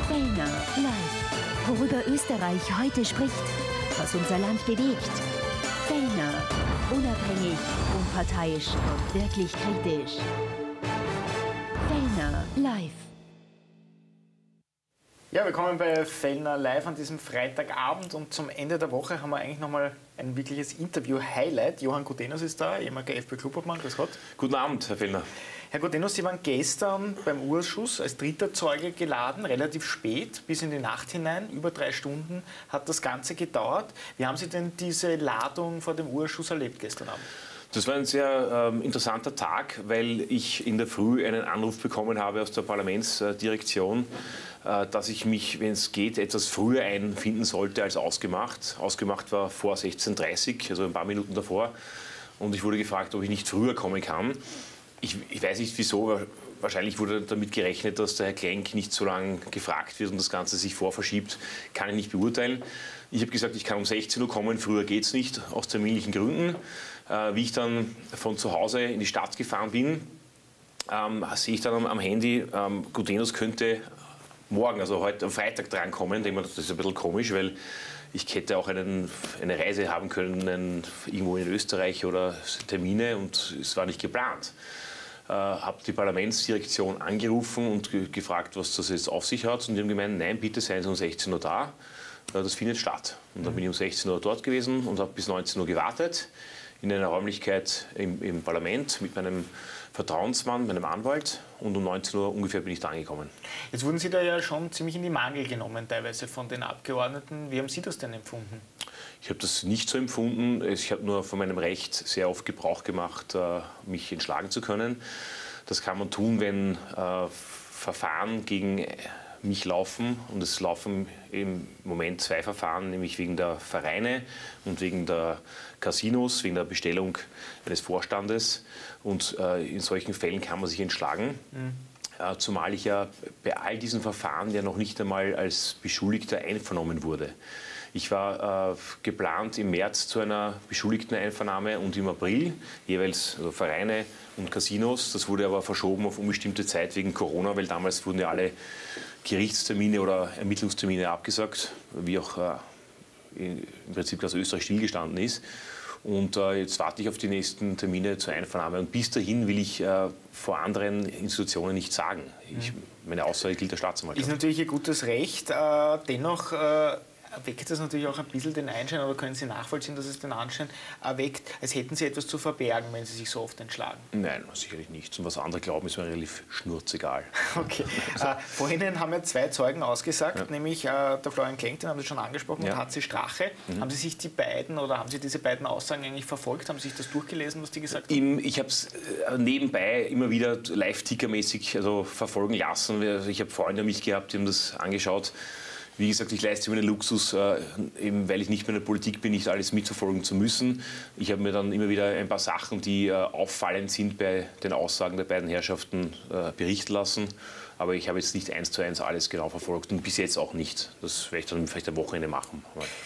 Fellner live. Worüber Österreich heute spricht, was unser Land bewegt. Fellner, unabhängig, unparteiisch und wirklich kritisch. Fellner live. Ja, willkommen bei Fellner live an diesem Freitagabend und zum Ende der Woche haben wir eigentlich nochmal ein wirkliches Interview-Highlight. Johann Gudenus ist da, ehemaliger FPÖ-Clubobmann. Grüß Gott. Guten Abend, Herr Fellner. Herr Gudenus, Sie waren gestern beim Urausschuss als dritter Zeuge geladen, relativ spät, bis in die Nacht hinein. Über 3 Stunden hat das Ganze gedauert. Wie haben Sie denn diese Ladung vor dem Urausschuss erlebt gestern Abend? Das war ein sehr interessanter Tag, weil ich in der Früh einen Anruf bekommen habe aus der Parlamentsdirektion, dass ich mich, wenn es geht, etwas früher einfinden sollte als ausgemacht. Ausgemacht war vor 16:30 Uhr, also ein paar Minuten davor. Und ich wurde gefragt, ob ich nicht früher kommen kann. Ich weiß nicht wieso, wahrscheinlich wurde damit gerechnet, dass der Herr Klenk nicht so lange gefragt wird und das Ganze sich vorverschiebt, kann ich nicht beurteilen. Ich habe gesagt, ich kann um 16 Uhr kommen, früher geht es nicht, aus terminlichen Gründen. Wie ich dann von zu Hause in die Stadt gefahren bin, sehe ich dann am Handy, Gudenus könnte morgen, also heute am Freitag drankommen. Denke mir, das ist ein bisschen komisch, weil ich hätte auch eine Reise haben können, irgendwo in Österreich oder Termine, und es war nicht geplant. Habe die Parlamentsdirektion angerufen und gefragt, was das jetzt auf sich hat. Und die haben gemeint, nein, bitte seien Sie um 16 Uhr da. Das findet statt. Und dann bin ich um 16 Uhr dort gewesen und habe bis 19 Uhr gewartet in einer Räumlichkeit im Parlament mit meinem Vertrauensmann, meinem Anwalt, und um 19 Uhr ungefähr bin ich da angekommen. Jetzt wurden Sie da ja schon ziemlich in die Mangel genommen, teilweise von den Abgeordneten. Wie haben Sie das denn empfunden? Ich habe das nicht so empfunden. Ich habe nur von meinem Recht sehr oft Gebrauch gemacht, mich entschlagen zu können. Das kann man tun, wenn Verfahren gegen mich laufen, und es laufen im Moment 2 Verfahren, nämlich wegen der Vereine und wegen der Casinos, wegen der Bestellung eines Vorstandes, und in solchen Fällen kann man sich entschlagen. Zumal ich ja bei all diesen Verfahren ja noch nicht einmal als Beschuldigter einvernommen wurde. Ich war geplant im März zu einer Beschuldigteneinvernahme und im April jeweils also Vereine und Casinos. Das wurde aber verschoben auf unbestimmte Zeit wegen Corona, weil damals wurden ja alle Gerichtstermine oder Ermittlungstermine abgesagt, wie auch im Prinzip ganz Österreich stillgestanden ist. Und jetzt warte ich auf die nächsten Termine zur Einvernahme. Und bis dahin will ich vor anderen Institutionen nichts sagen. Meine Aussage gilt der Staatsanwaltschaft. Ist natürlich Ihr gutes Recht. Dennoch erweckt das natürlich auch ein bisschen den Anschein, oder können Sie nachvollziehen, dass es den Anschein erweckt, als hätten Sie etwas zu verbergen, wenn Sie sich so oft entschlagen? Nein, sicherlich nicht. Und was andere glauben, ist mir relativ schnurzegal. Okay. Vorhin haben ja 2 Zeugen ausgesagt, nämlich der Florian Klenk, den haben Sie schon angesprochen, und HC Strache. Haben Sie sich die beiden, oder haben Sie diese beiden Aussagen eigentlich verfolgt? Haben Sie sich das durchgelesen, was die gesagt haben? Ich habe es nebenbei immer wieder live-tickermäßig verfolgen lassen. Ich habe Freunde mich gehabt, die haben das angeschaut. Wie gesagt, ich leiste mir den Luxus, eben weil ich nicht mehr in der Politik bin, nicht alles mitverfolgen zu müssen. Ich habe mir dann immer wieder ein paar Sachen, die auffallend sind bei den Aussagen der beiden Herrschaften, berichten lassen. Aber ich habe jetzt nicht 1:1 alles genau verfolgt und bis jetzt auch nicht. Das werde ich dann vielleicht am Wochenende machen.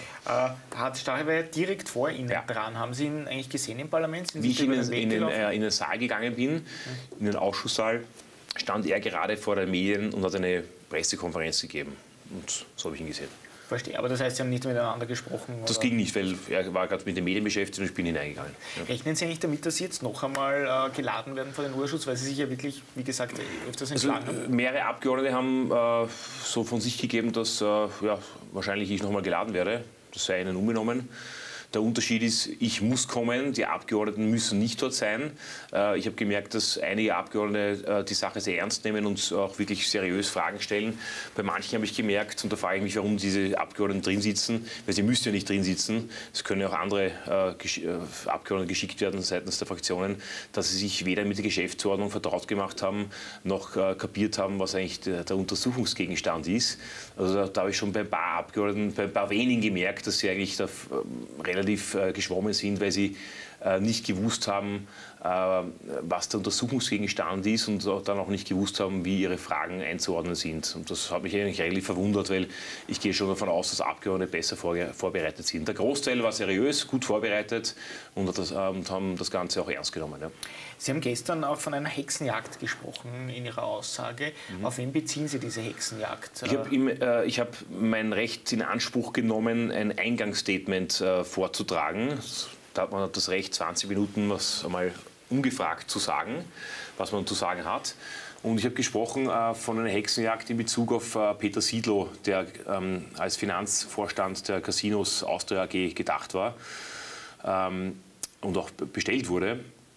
Hart Strache war ja direkt vor Ihnen dran. Haben Sie ihn eigentlich gesehen im Parlament? Wie ich in den Saal gegangen bin, in den Ausschusssaal, stand er gerade vor den Medien und hat eine Pressekonferenz gegeben. Und so habe ich ihn gesehen. Verstehe, aber das heißt, Sie haben nicht miteinander gesprochen? Das ging nicht, weil er war gerade mit den Medien beschäftigt und ich bin hineingegangen. Ja. Rechnen Sie eigentlich damit, dass Sie jetzt noch einmal geladen werden vor den Urausschuss, weil Sie sich ja wirklich, wie gesagt, öfters entschlagen haben? Mehrere Abgeordnete haben so von sich gegeben, dass wahrscheinlich ich noch einmal geladen werde. Das sei ihnen unbenommen. Der Unterschied ist, ich muss kommen, die Abgeordneten müssen nicht dort sein. Ich habe gemerkt, dass einige Abgeordnete die Sache sehr ernst nehmen und auch wirklich seriös Fragen stellen. Bei manchen habe ich gemerkt, und da frage ich mich, warum diese Abgeordneten drin sitzen, weil sie müssten ja nicht drin sitzen. Es können ja auch andere Abgeordnete geschickt werden seitens der Fraktionen, dass sie sich weder mit der Geschäftsordnung vertraut gemacht haben, noch kapiert haben, was eigentlich der Untersuchungsgegenstand ist. Also da habe ich schon bei ein paar Abgeordneten, bei ein paar wenigen gemerkt, dass sie eigentlich da relativ geschwommen sind, weil sie nicht gewusst haben, was der Untersuchungsgegenstand ist und dann auch nicht gewusst haben, wie ihre Fragen einzuordnen sind. Und das hat mich eigentlich relativ verwundert, weil ich gehe schon davon aus, dass Abgeordnete besser vorbereitet sind. Der Großteil war seriös, gut vorbereitet und haben das Ganze auch ernst genommen. Ja. Sie haben gestern auch von einer Hexenjagd gesprochen in Ihrer Aussage. Auf wen beziehen Sie diese Hexenjagd? Ich habe mein Recht in Anspruch genommen, ein Eingangsstatement vorzutragen. Da hat man das Recht, 20 Minuten was einmal ungefragt zu sagen, was man zu sagen hat. Und ich habe gesprochen von einer Hexenjagd in Bezug auf Peter Siedlow, der als Finanzvorstand der Casinos Austria AG gedacht war und auch bestellt wurde,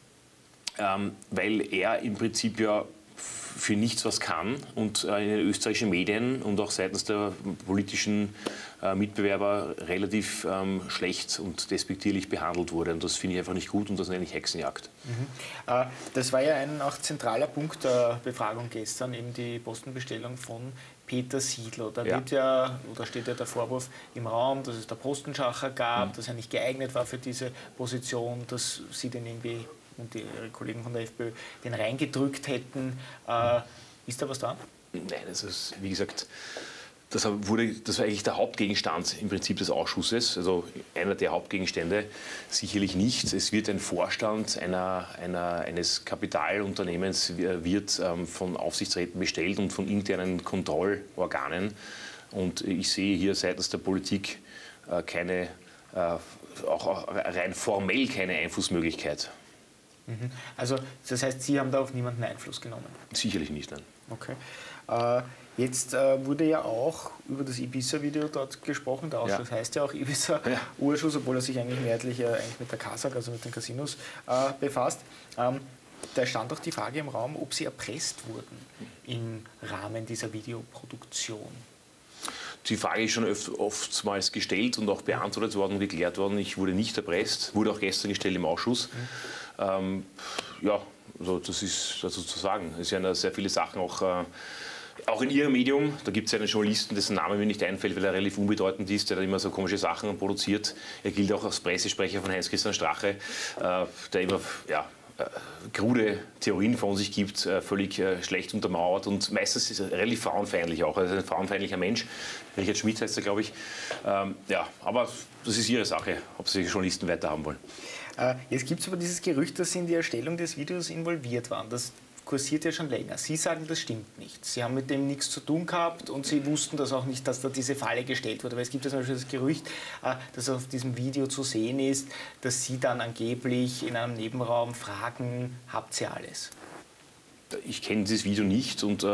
weil er im Prinzip ja für nichts was kann und in den österreichischen Medien und auch seitens der politischen Mitbewerber relativ schlecht und despektierlich behandelt wurde. Und das finde ich einfach nicht gut und das nenne ich Hexenjagd. Das war ja ein auch zentraler Punkt der Befragung gestern, eben die Postenbestellung von Peter Siedlow. Da wird ja, oder steht ja der Vorwurf im Raum, dass es da Postenschacher gab, dass er nicht geeignet war für diese Position, dass Sie den irgendwie und Ihre Kollegen von der FPÖ den reingedrückt hätten. Ist da was dran? Nein, das ist, wie gesagt, das war eigentlich der Hauptgegenstand im Prinzip des Ausschusses, also einer der Hauptgegenstände, sicherlich nicht. Es wird ein Vorstand eines Kapitalunternehmens wird von Aufsichtsräten bestellt und von internen Kontrollorganen. Und ich sehe hier seitens der Politik auch rein formell keine Einflussmöglichkeit. Also das heißt, Sie haben da auf niemanden Einfluss genommen? Sicherlich nicht, nein. Okay. Jetzt wurde ja auch über das Ibiza-Video dort gesprochen. Der Ausschuss heißt ja auch Ibiza-Urschuss, obwohl er sich eigentlich mehrheitlich eigentlich mit der KASAG, also mit den Casinos, befasst. Da stand auch die Frage im Raum, ob Sie erpresst wurden im Rahmen dieser Videoproduktion. Die Frage ist schon oftmals gestellt und auch beantwortet worden und geklärt worden. Ich wurde nicht erpresst, wurde auch gestern gestellt im Ausschuss. Ja, also das ist dazu zu sagen. Es sind ja sehr viele Sachen auch in Ihrem Medium. Da gibt es einen Journalisten, dessen Name mir nicht einfällt, weil er relativ unbedeutend ist, der dann immer so komische Sachen produziert. Er gilt auch als Pressesprecher von Heinz-Christian Strache, der immer krude Theorien von sich gibt, völlig schlecht untermauert und meistens ist er relativ frauenfeindlich auch. Also ein frauenfeindlicher Mensch. Richard Schmidt heißt er, glaube ich. Ja, aber das ist Ihre Sache, ob Sie Journalisten weiterhaben wollen. Jetzt gibt es aber dieses Gerücht, dass Sie in die Erstellung des Videos involviert waren. Das kursiert ja schon länger. Sie sagen, das stimmt nicht. Sie haben mit dem nichts zu tun gehabt und Sie wussten das auch nicht, dass da diese Falle gestellt wurde. Weil es gibt ja zum Beispiel das Gerücht, das auf diesem Video zu sehen ist, dass Sie dann angeblich in einem Nebenraum fragen, habt ihr alles? Ich kenne dieses Video nicht und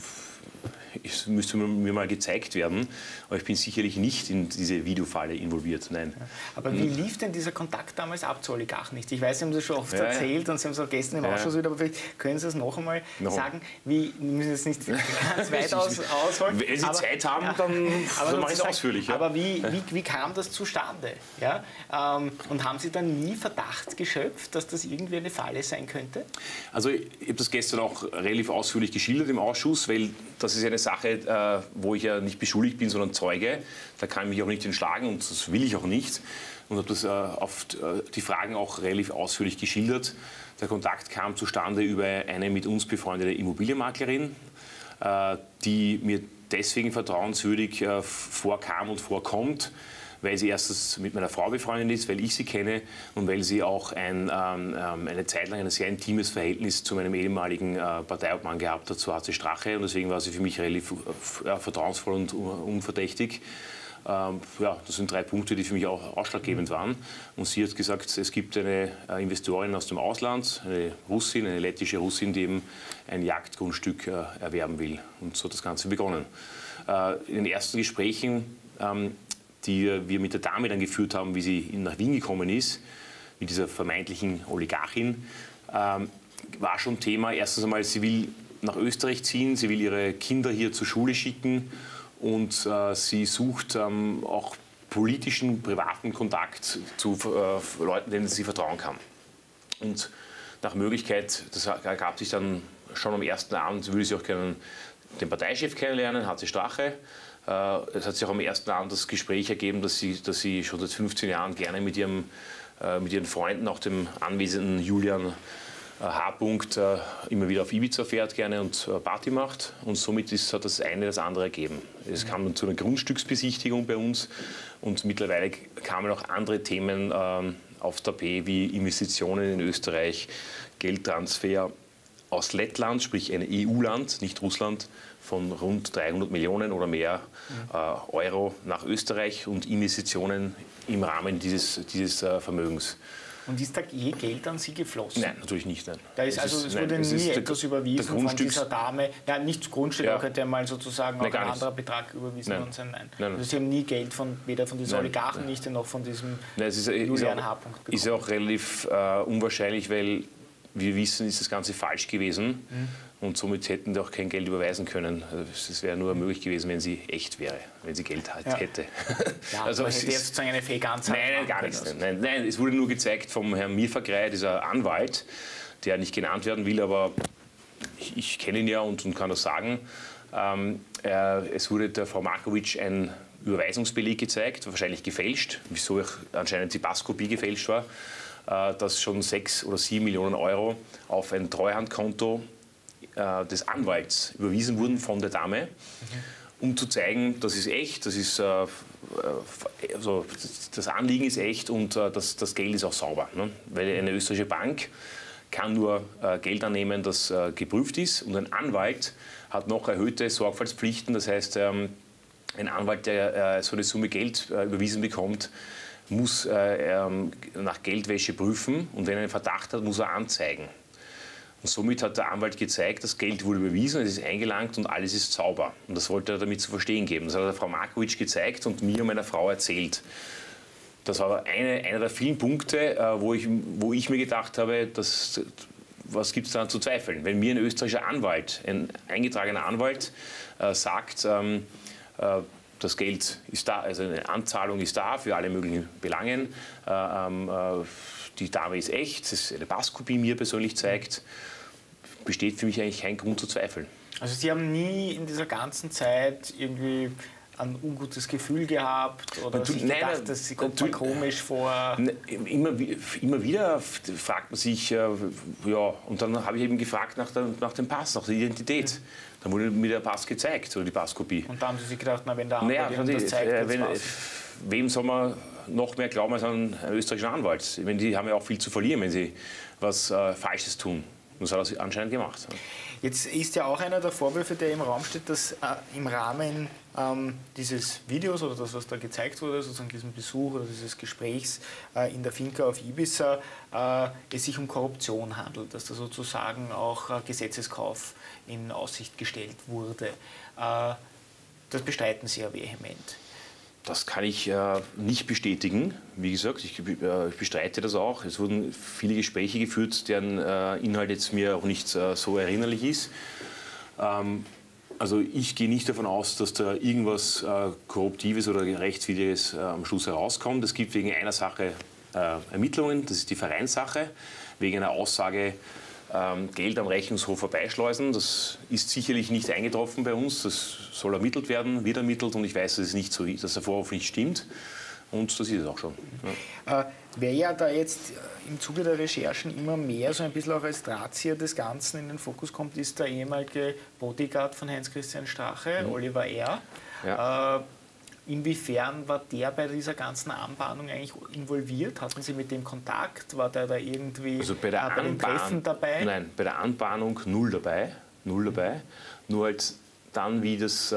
es müsste mir mal gezeigt werden, aber ich bin sicherlich nicht in diese Videofalle involviert, nein. Aber wie lief denn dieser Kontakt damals ab zu Oligarchen nicht? Ich weiß, Sie haben das schon oft erzählt und Sie haben es auch gestern im Ausschuss wieder, aber vielleicht können Sie es noch einmal sagen, wie, wir müssen jetzt nicht ganz weit ausholen. Wenn Sie Zeit haben, dann mache ich es ausführlich. Ja. Aber wie kam das zustande? Ja? Und haben Sie dann nie Verdacht geschöpft, dass das irgendwie eine Falle sein könnte? Also ich habe das gestern auch relativ ausführlich geschildert im Ausschuss, weil das ist eine Sache, wo ich ja nicht beschuldigt bin, sondern Zeuge. Da kann ich mich auch nicht entschlagen und das will ich auch nicht. Und habe das auf die Fragen auch relativ ausführlich geschildert. Der Kontakt kam zustande über eine mit uns befreundete Immobilienmaklerin, die mir deswegen vertrauenswürdig vorkam und vorkommt, weil sie erstens mit meiner Frau befreundet ist, weil ich sie kenne und weil sie auch eine Zeit lang ein sehr intimes Verhältnis zu meinem ehemaligen Parteiobmann gehabt hat, zu HC Strache. Und deswegen war sie für mich relativ vertrauensvoll und unverdächtig. Ja, das sind 3 Punkte, die für mich auch ausschlaggebend waren. Und sie hat gesagt, es gibt eine Investorin aus dem Ausland, eine Russin, eine lettische Russin, die eben ein Jagdgrundstück erwerben will. Und so hat das Ganze begonnen. In den ersten Gesprächen, die wir mit der Dame dann geführt haben, wie sie nach Wien gekommen ist, mit dieser vermeintlichen Oligarchin, war schon Thema. Erstens einmal, sie will nach Österreich ziehen, sie will ihre Kinder hier zur Schule schicken und sie sucht auch politischen, privaten Kontakt zu Leuten, denen sie vertrauen kann. Und nach Möglichkeit, das ergab sich dann schon am ersten Abend, würde sie auch gerne den Parteichef kennenlernen, HC Strache. Es hat sich auch am ersten Abend das Gespräch ergeben, dass sie schon seit 15 Jahren gerne mit ihrem mit ihren Freunden, auch dem anwesenden Julian H. Immer wieder auf Ibiza fährt gerne und Party macht. Und somit hat das eine das andere ergeben. Es kam dann zu einer Grundstücksbesichtigung bei uns und mittlerweile kamen auch andere Themen aufs Tapet wie Investitionen in Österreich, Geldtransfer aus Lettland, sprich ein EU-Land, nicht Russland, von rund 300 Millionen oder mehr Euro nach Österreich und Investitionen im Rahmen dieses Vermögens. Und ist da je Geld an Sie geflossen? Nein, natürlich nicht. Nein. Da ist es wurde nie etwas überwiesen von dieser Dame. Ja, nicht das Grundstück, da könnte ja mal sozusagen auch ein anderer Betrag überwiesen worden sein. Nein. Also Sie haben nie Geld weder von diesen Oligarchen nicht noch von diesem Julian H. bekommen. Ist ja auch relativ unwahrscheinlich, weil wir wissen, ist das Ganze falsch gewesen. Und somit hätten die auch kein Geld überweisen können. Es wäre nur möglich gewesen, wenn sie echt wäre, wenn sie Geld hätte. Ja, also es ist sozusagen eine Fake-Anzeige. Nein, gar nichts. Nein, es wurde nur gezeigt vom Herrn Mirfagrei, dieser Anwalt, der nicht genannt werden will, aber ich kenne ihn ja und kann das sagen. Es wurde der Frau Markovic ein Überweisungsbeleg gezeigt, wahrscheinlich gefälscht, wieso anscheinend die Passkopie gefälscht war, dass schon 6 oder 7 Millionen Euro auf ein Treuhandkonto des Anwalts überwiesen wurden von der Dame, um zu zeigen, das ist echt, also das Anliegen ist echt und das Geld ist auch sauber. Ne? Weil eine österreichische Bank kann nur Geld annehmen, das geprüft ist, und ein Anwalt hat noch erhöhte Sorgfaltspflichten. Das heißt, ein Anwalt, der so eine Summe Geld überwiesen bekommt, muss nach Geldwäsche prüfen, und wenn er einen Verdacht hat, muss er anzeigen. Und somit hat der Anwalt gezeigt, das Geld wurde überwiesen, es ist eingelangt und alles ist sauber. Und das wollte er damit zu verstehen geben. Das hat er der Frau Markovic gezeigt und mir und meiner Frau erzählt. Das war einer der vielen Punkte, wo ich mir gedacht habe, was gibt es daran zu zweifeln? Wenn mir ein österreichischer Anwalt, ein eingetragener Anwalt, sagt, das Geld ist da, also eine Anzahlung ist da für alle möglichen Belangen, die Dame ist echt, das ist eine Passkopie mir persönlich zeigt, besteht für mich eigentlich kein Grund zu zweifeln. Also Sie haben nie in dieser ganzen Zeit irgendwie ein ungutes Gefühl gehabt oder sich gedacht, das kommt mir komisch vor? Immer wieder fragt man sich, ja, und dann habe ich eben gefragt nach dem Pass, nach der Identität. Dann wurde mir der Pass gezeigt, oder die Passkopie. Und da haben Sie sich gedacht, na, wenn der Anwalt das zeigt, wem soll man noch mehr glauben als an einen österreichischen Anwalt? Die haben ja auch viel zu verlieren, wenn sie was Falsches tun. Das hat er anscheinend gemacht. Jetzt ist ja auch einer der Vorwürfe, der im Raum steht, dass im Rahmen dieses Videos oder das, was da gezeigt wurde, sozusagen diesem Besuch oder dieses Gesprächs in der Finca auf Ibiza, es sich um Korruption handelt, dass da sozusagen auch Gesetzeskauf in Aussicht gestellt wurde. Das bestreiten Sie ja vehement. Das kann ich nicht bestätigen. Wie gesagt, ich bestreite das auch. Es wurden viele Gespräche geführt, deren Inhalt jetzt mir auch nicht so erinnerlich ist. Also ich gehe nicht davon aus, dass da irgendwas Korruptives oder Rechtswidriges am Schluss herauskommt. Es gibt wegen einer Sache Ermittlungen, das ist die Vereinssache, wegen einer Aussage, Geld am Rechnungshof vorbeischleusen. Das ist sicherlich nicht eingetroffen bei uns. Das soll ermittelt werden, wird ermittelt, und ich weiß, dass es nicht so, dass der Vorwurf nicht stimmt. Und das ist es auch schon. Ja. Wer ja da jetzt im Zuge der Recherchen immer mehr so ein bisschen auch als Drahtzieher des Ganzen in den Fokus kommt, ist der ehemalige Bodyguard von Heinz-Christian Strache, Oliver R. Ja. Inwiefern war der bei dieser ganzen Anbahnung eigentlich involviert? Hatten Sie mit dem Kontakt? War der da irgendwie bei den Treffen dabei? Nein, bei der Anbahnung null dabei. Nur halt dann, wie das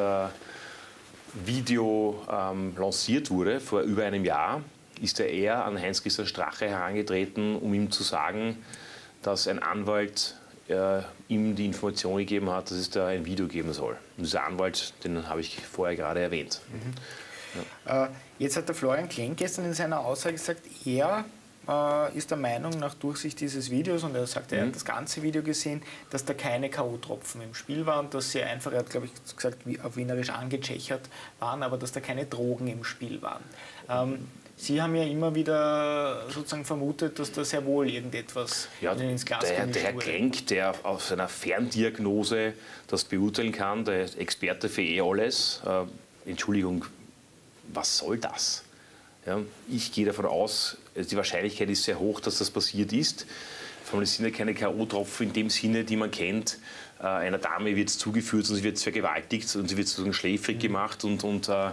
Video lanciert wurde, vor über einem Jahr, ist er an Heinz-Christian Strache herangetreten, um ihm zu sagen, dass ein Anwalt ihm die Information gegeben hat, dass es da ein Video geben soll. Und dieser Anwalt, den habe ich vorher gerade erwähnt. Ja. Jetzt hat der Florian Klenk gestern in seiner Aussage gesagt, er ist der Meinung, nach Durchsicht dieses Videos, und er sagt, er hat das ganze Video gesehen, dass da keine K.O.-Tropfen im Spiel waren, dass sie einfach, er hat, glaube ich, gesagt, auf Wienerisch angechechert waren, aber dass da keine Drogen im Spiel waren. Sie haben ja immer wieder sozusagen vermutet, dass da sehr wohl irgendetwas ins Glas gemischt wurde. Der Herr Klenk, der aus seiner Ferndiagnose das beurteilen kann, der Experte für alles, Entschuldigung, was soll das? Ja, ich gehe davon aus, die Wahrscheinlichkeit ist sehr hoch, dass das passiert ist. Es sind ja keine K.O.-Tropfen in dem Sinne, die man kennt. Einer Dame wird es zugeführt und sie wird vergewaltigt und sie wird sozusagen schläfrig gemacht und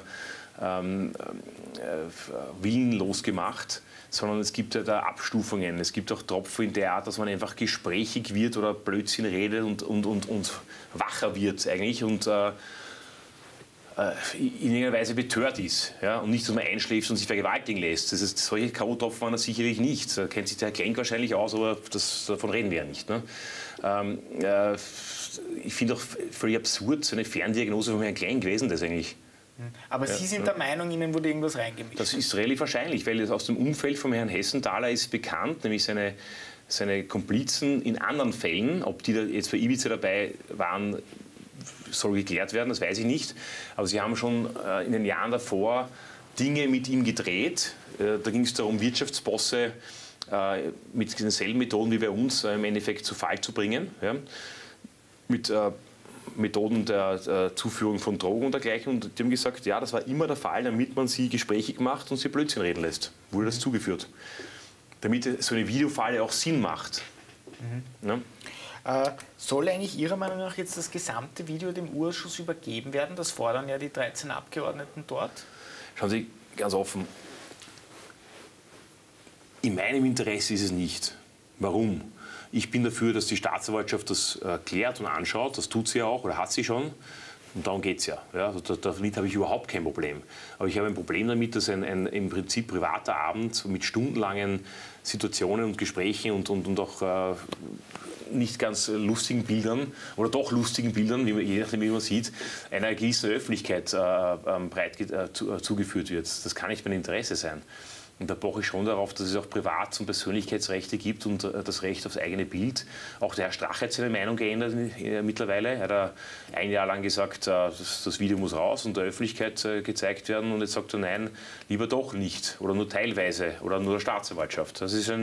willenlos gemacht. Sondern es gibt ja da Abstufungen. Es gibt auch Tropfen in der Art, dass man einfach gesprächig wird oder Blödsinn redet und wacher wird eigentlich und in irgendeiner Weise betört ist. Ja? Und nicht, dass man einschläft und sich vergewaltigen lässt. Das ist, solche K.O.-Tropfen waren das sicherlich nicht. Da kennt sich der Herr Klenk wahrscheinlich aus, aber davon reden wir ja nicht. Ne? Ich finde auch völlig absurd, so eine Ferndiagnose von Herrn Klenk gewesen, das eigentlich. Aber Sie sind der Meinung, Ihnen wurde irgendwas reingemischt? Das ist relativ wahrscheinlich, weil aus dem Umfeld von Herrn Hessenthaler ist bekannt, nämlich seine Komplizen in anderen Fällen, ob die da jetzt bei Ibiza dabei waren, soll geklärt werden, das weiß ich nicht. Aber sie haben schon in den Jahren davor Dinge mit ihm gedreht. Da ging es darum, Wirtschaftsbosse mit denselben Methoden wie bei uns im Endeffekt zu Fall zu bringen. Ja? Mit Methoden der Zuführung von Drogen und dergleichen. Und die haben gesagt, ja, das war immer der Fall, damit man sie gesprächig macht und sie Blödsinn reden lässt. Wurde das zugeführt. Damit so eine Videofalle auch Sinn macht. Ja? Soll eigentlich Ihrer Meinung nach jetzt das gesamte Video dem Urausschuss übergeben werden? Das fordern ja die 13 Abgeordneten dort. Schauen Sie, ganz offen, in meinem Interesse ist es nicht. Warum? Ich bin dafür, dass die Staatsanwaltschaft das klärt und anschaut. Das tut sie ja auch oder hat sie schon. Und darum geht es ja. Damit habe ich überhaupt kein Problem. Aber ich habe ein Problem damit, dass ein im Prinzip privater Abend mit stundenlangen Situationen und Gesprächen und auch nicht ganz lustigen Bildern oder doch lustigen Bildern, je nachdem wie man sieht, einer gewissen Öffentlichkeit breit zugeführt wird. Das kann nicht mein Interesse sein. Und da poche ich schon darauf, dass es auch Privat- und Persönlichkeitsrechte gibt und das Recht aufs eigene Bild. Auch der Herr Strache hat seine Meinung geändert mittlerweile. Er hat ein Jahr lang gesagt, das Video muss raus und der Öffentlichkeit gezeigt werden. Und jetzt sagt er, nein, lieber doch nicht oder nur teilweise oder nur der Staatsanwaltschaft. Das ist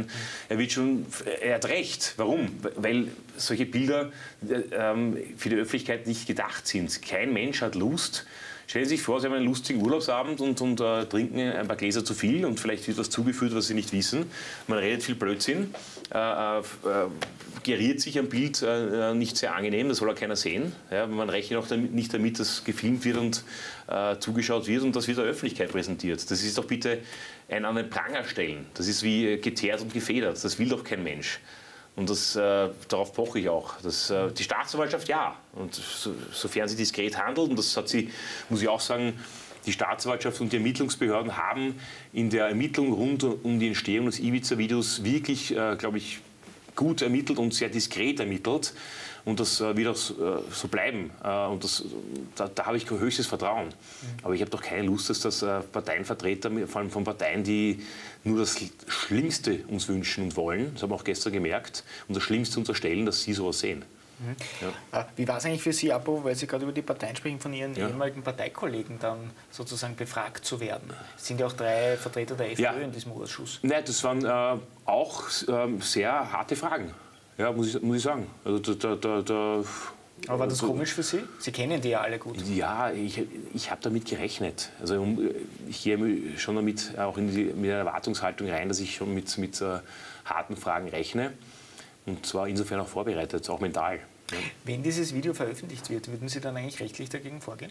er hat recht. Warum? Weil solche Bilder für die Öffentlichkeit nicht gedacht sind. Kein Mensch hat Lust. Stellen Sie sich vor, Sie haben einen lustigen Urlaubsabend und trinken ein paar Gläser zu viel und vielleicht wird was zugeführt, was Sie nicht wissen. Man redet viel Blödsinn, geriert sich am Bild nicht sehr angenehm, das soll auch keiner sehen. Ja, man rechnet auch nicht damit, dass gefilmt wird und zugeschaut wird und das wird der Öffentlichkeit präsentiert. Das ist doch bitte ein an den Pranger stellen. Das ist wie geteert und gefedert. Das will doch kein Mensch. Und darauf poche ich auch. Die Staatsanwaltschaft ja. Und sofern sie diskret handelt, und das hat sie, muss ich auch sagen, die Staatsanwaltschaft und die Ermittlungsbehörden haben in der Ermittlung rund um die Entstehung des Ibiza-Videos wirklich, glaube ich, gut ermittelt und sehr diskret ermittelt. Und das wird auch so bleiben. Und da habe ich höchstes Vertrauen. Aber ich habe doch keine Lust, dass das Parteienvertreter, vor allem von Parteien, die nur das Schlimmste uns wünschen und wollen, das haben wir auch gestern gemerkt, und das Schlimmste unterstellen, dass sie sowas sehen. Ja. Wie war es eigentlich für Sie, Apo, weil Sie gerade über die Parteien sprechen, von Ihren ehemaligen Parteikollegen dann sozusagen befragt zu werden? Es sind ja auch 3 Vertreter der FPÖ in diesem Ausschuss. Nein, das waren auch sehr harte Fragen. Ja, muss ich sagen. Also aber war das komisch für Sie? Sie kennen die ja alle gut. Ja, ich habe damit gerechnet. Also ich gehe schon damit auch mit einer Erwartungshaltung rein, dass ich schon mit harten Fragen rechne. Und zwar insofern auch vorbereitet, auch mental. Ja. Wenn dieses Video veröffentlicht wird, würden Sie dann eigentlich rechtlich dagegen vorgehen?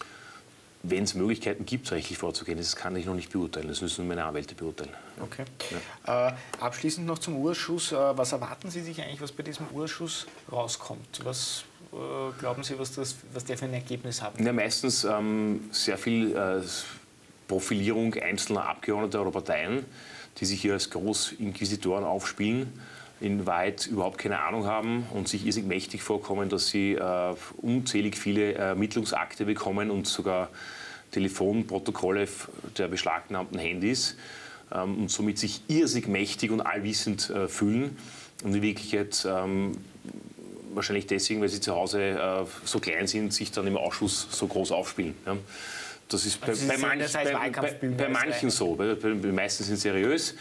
Wenn es Möglichkeiten gibt, rechtlich vorzugehen, das kann ich noch nicht beurteilen. Das müssen meine Anwälte beurteilen. Okay. Ja. Abschließend noch zum Urausschuss. Was erwarten Sie sich eigentlich, was bei diesem Urausschuss rauskommt? Was glauben Sie, was der für ein Ergebnis haben? Ja, meistens sehr viel Profilierung einzelner Abgeordneter oder Parteien, die sich hier als Großinquisitoren aufspielen, in Wahrheit überhaupt keine Ahnung haben und sich irrsinnig mächtig vorkommen, dass sie unzählig viele Ermittlungsakte bekommen und sogar Telefonprotokolle der beschlagnahmten Handys und somit sich irrsinnig mächtig und allwissend fühlen und in Wirklichkeit wahrscheinlich deswegen, weil sie zu Hause so klein sind, sich dann im Ausschuss so groß aufspielen. Ja. Das ist bei manchen so, bei meisten sind seriös.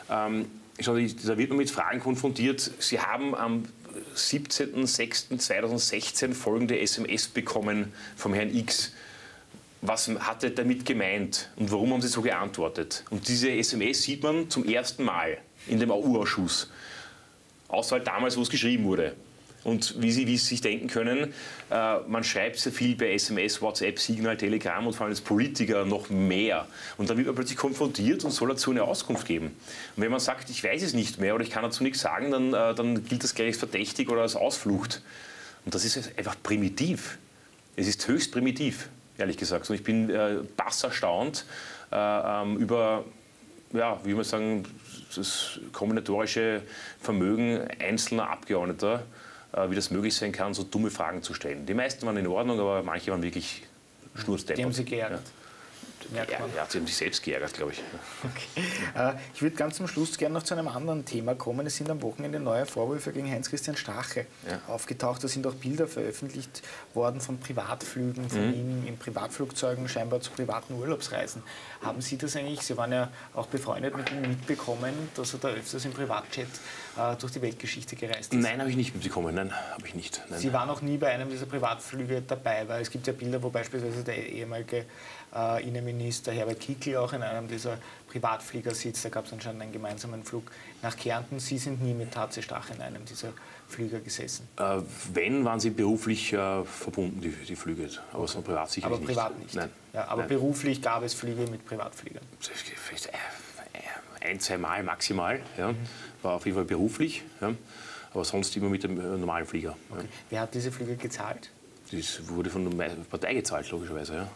Da wird man mit Fragen konfrontiert. Sie haben am 17.06.2016 folgende SMS bekommen vom Herrn X. was hat er damit gemeint und warum haben sie so geantwortet? Und diese SMS sieht man zum ersten Mal in dem U-Ausschuss. Außer halt damals, wo es geschrieben wurde. Und wie Sie sich denken können, man schreibt sehr viel bei SMS, WhatsApp, Signal, Telegram und vor allem als Politiker noch mehr. Und dann wird man plötzlich konfrontiert und soll dazu eine Auskunft geben. Und wenn man sagt, ich weiß es nicht mehr oder ich kann dazu nichts sagen, dann gilt das gleich als verdächtig oder als Ausflucht. Und das ist einfach primitiv. Es ist höchst primitiv, ehrlich gesagt. Und ich bin passerstaunt über, ja, wie man sagen, das kombinatorische Vermögen einzelner Abgeordneter, wie das möglich sein kann, so dumme Fragen zu stellen. Die meisten waren in Ordnung, aber manche waren wirklich schnurzdeppert. Die haben Sie geärgert. Ja, sie haben sich selbst geärgert, glaube ich. Okay. Ich würde ganz zum Schluss gerne noch zu einem anderen Thema kommen. Es sind am Wochenende neue Vorwürfe gegen Heinz-Christian Strache aufgetaucht. Da sind auch Bilder veröffentlicht worden von Privatflügen von ihm in Privatflugzeugen, scheinbar zu privaten Urlaubsreisen. Haben Sie das eigentlich, Sie waren ja auch befreundet mit ihm, mitbekommen, dass er da öfters im Privatjet durch die Weltgeschichte gereist ist? Nein, habe ich nicht mitbekommen. Nein, habe ich nicht. Nein. Sie waren auch nie bei einem dieser Privatflüge dabei, weil es gibt ja Bilder, wo beispielsweise der ehemalige Innenminister Herbert Kickl auch in einem dieser Privatflieger sitzt. Da gab es anscheinend einen gemeinsamen Flug nach Kärnten. Sie sind nie mit HC Strache in einem dieser Flieger gesessen. Wenn, waren sie beruflich verbunden, die Flüge, aber so privat sicherlich nicht. Aber privat nicht? Nein. Ja, aber nein. Beruflich gab es Flüge mit Privatfliegern? Vielleicht ein, zwei Mal maximal. Ja. War auf jeden Fall beruflich, ja. Aber sonst immer mit dem normalen Flieger. Okay. Wer hat diese Flüge gezahlt? Das wurde von der Partei gezahlt, logischerweise. Ja.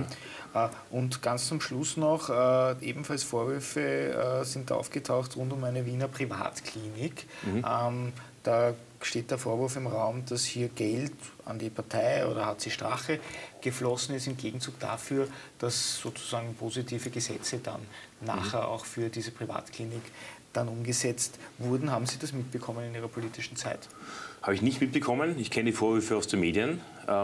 Und ganz zum Schluss noch, ebenfalls Vorwürfe sind aufgetaucht rund um eine Wiener Privatklinik. Da steht der Vorwurf im Raum, dass hier Geld an die Partei oder HC Strache geflossen ist im Gegenzug dafür, dass sozusagen positive Gesetze dann nachher auch für diese Privatklinik dann umgesetzt wurden. Haben Sie das mitbekommen in Ihrer politischen Zeit? Habe ich nicht mitbekommen. Ich kenne die Vorwürfe aus den Medien.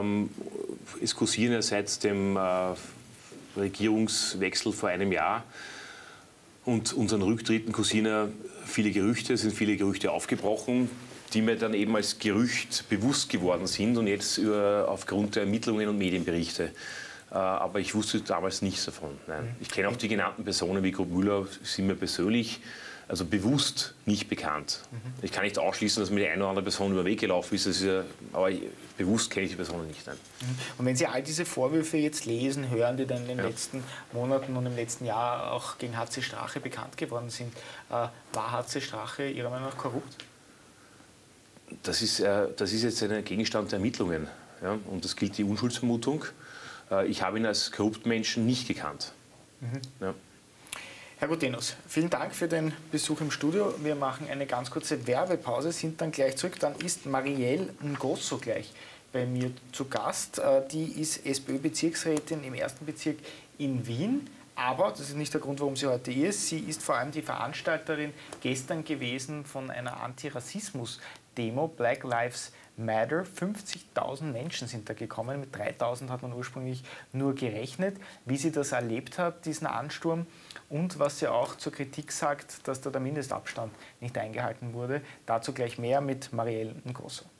Es kursieren ja seit dem Regierungswechsel vor einem Jahr und unseren Rücktritten kursieren ja viele Gerüchte, es sind viele Gerüchte aufgebrochen, die mir dann eben als Gerücht bewusst geworden sind und jetzt aufgrund der Ermittlungen und Medienberichte. Aber ich wusste damals nichts davon. Nein. Ich kenne auch die genannten Personen wie Kurt Müller, sind mir persönlich also bewusst nicht bekannt. Ich kann nicht ausschließen, dass mir die eine oder andere Person über den Weg gelaufen ist, aber bewusst kenne ich die Person nicht. Nein. Und wenn Sie all diese Vorwürfe jetzt lesen, hören, die dann in den letzten Monaten und im letzten Jahr auch gegen HC Strache bekannt geworden sind, war HC Strache Ihrer Meinung nach korrupt? Das ist jetzt ein Gegenstand der Ermittlungen. Ja? Und das gilt die Unschuldsvermutung. Ich habe ihn als korrupten Menschen nicht gekannt. Ja. Herr Gutenus, vielen Dank für den Besuch im Studio. Wir machen eine ganz kurze Werbepause, sind dann gleich zurück. Dann ist Marielle Ngosso gleich bei mir zu Gast. Die ist SPÖ-Bezirksrätin im 1. Bezirk in Wien. Aber das ist nicht der Grund, warum sie heute hier ist. Sie ist vor allem die Veranstalterin gestern gewesen von einer Antirassismus-Demo, Black Lives Matter. 50.000 Menschen sind da gekommen, mit 3.000 hat man ursprünglich nur gerechnet. Wie sie das erlebt hat, diesen Ansturm, und was sie auch zur Kritik sagt, dass da der Mindestabstand nicht eingehalten wurde. Dazu gleich mehr mit Marielle Ngosso.